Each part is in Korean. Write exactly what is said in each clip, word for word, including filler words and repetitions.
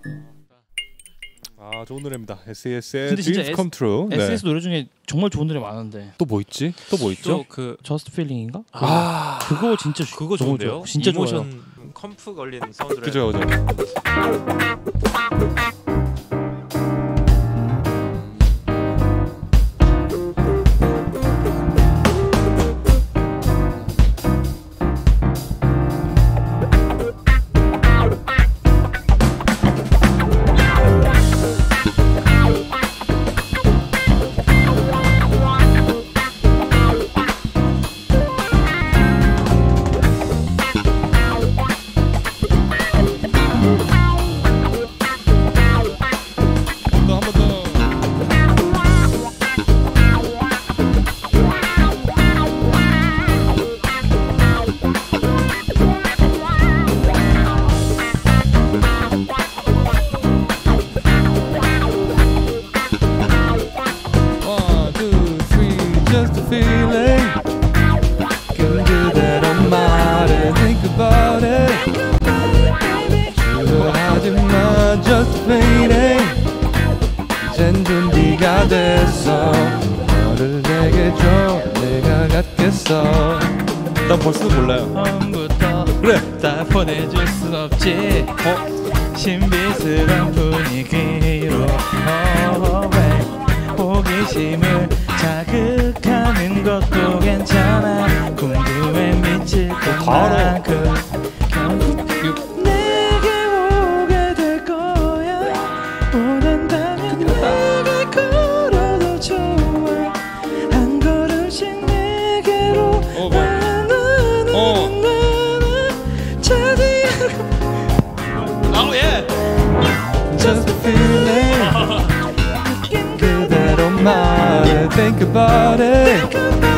아 좋은 노래입니다. 에스이에스의 근데 진짜 Dreams Come True. 에스이에스 네. 노래 중에 정말 좋은 노래 많은데 또 뭐 있지? 또 뭐 있죠? 그 Just Feeling인가? 아 그거 진짜 그거 너무 좋은데요? 좋아. 진짜 좋아요. 이모션 컴프 걸린 사운드를. 그죠 그죠. Just a feeling. Can do that on my and think about it. 주저하지마, just fading. 이젠 준비가 됐어. 너를 내게 줘, 내가 갖겠어. 난 벌써 몰라요. 처음부터 그래. 다 보내줄 순 없지. 어? 신비스러운 분위기로 oh, 호기심을 자극하는 것도 괜찮아. 궁금해 미칠 것만큼 결국 내게 오게 될 거야. 원한다면 내가 걸어도 좋아. 한 걸음씩 내게로 나나나나나 차지하고. Oh yeah. Just a feeling. 그대로 말해 think about it.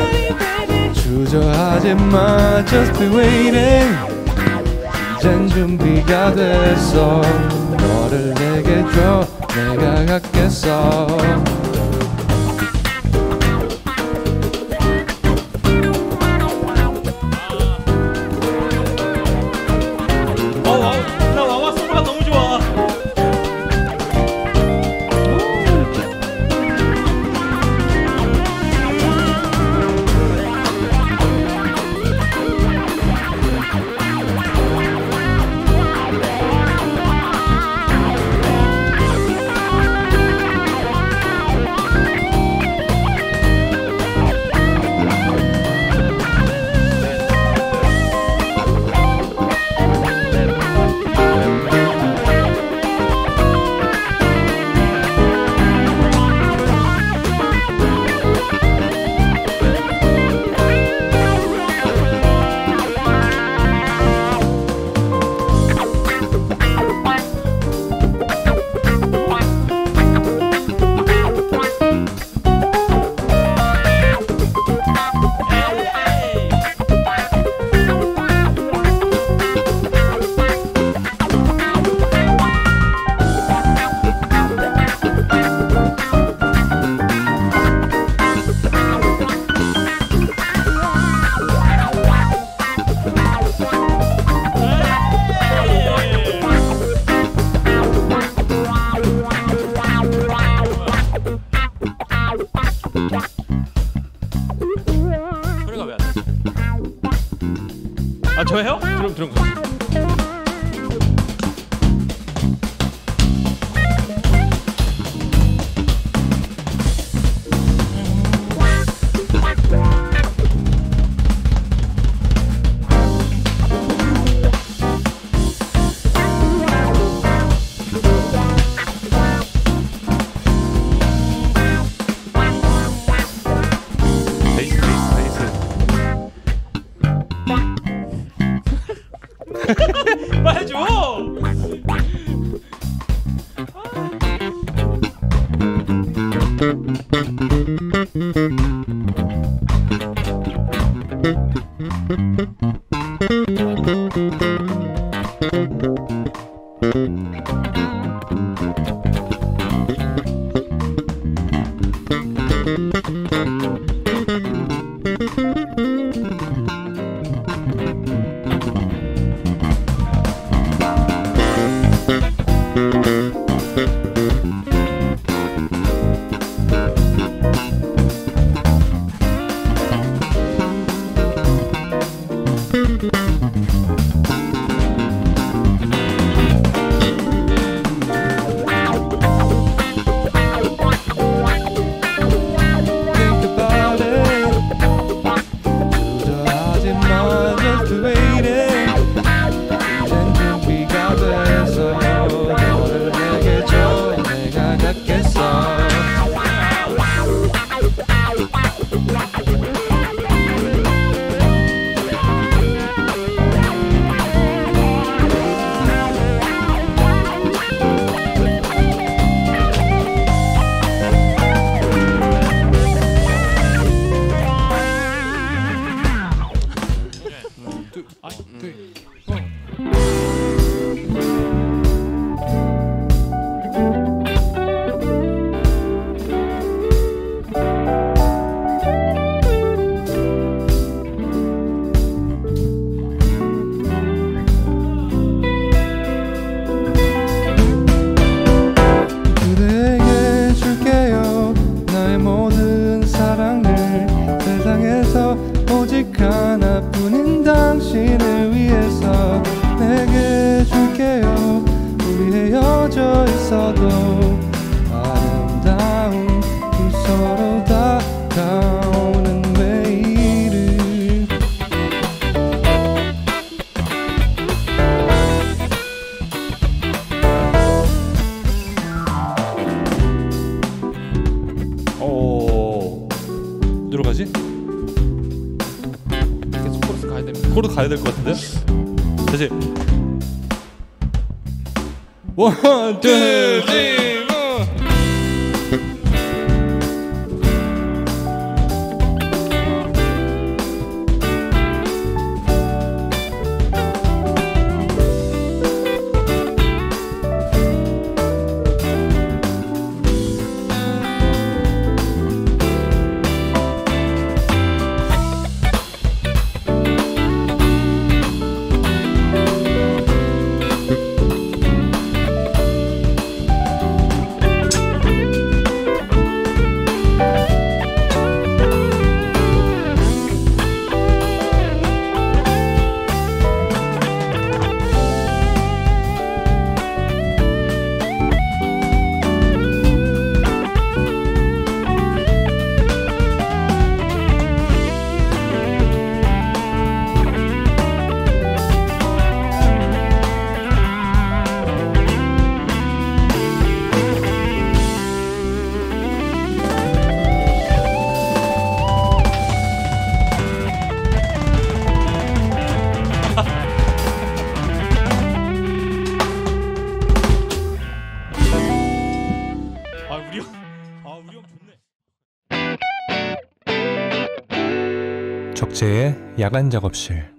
주저하지마, just be waiting. 이젠 준비가 됐어. 너를 내게 줘, 내가 갖겠어. 나 와와 소리가 너무 좋아. 소리가 왜 안 나지? 아 저예요? 그럼 그럼 가. 베이스 베이스 베이스. 빨리 줘. Thank you. 멀어져 있어도 아름다운 두 서로 다가오는 매일을 오, 어디로 가지? 계속 코러스 가야 됩니다. 코로 가야 될 것 같은데? 다시. 원, 투, 쓰리, 포. 아 우리 형, 아 우리 형 좋네. 적재의 야간 작업실.